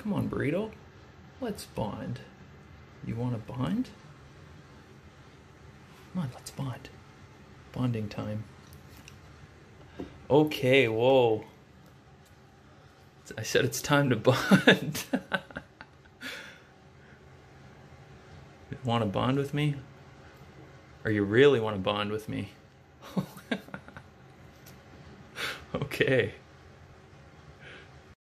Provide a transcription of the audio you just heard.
Come on, Burrito. Let's bond. You want to bond? Come on, let's bond. Bonding time. Okay, whoa. I said it's time to bond. You want to bond with me? Or you really want to bond with me? Okay.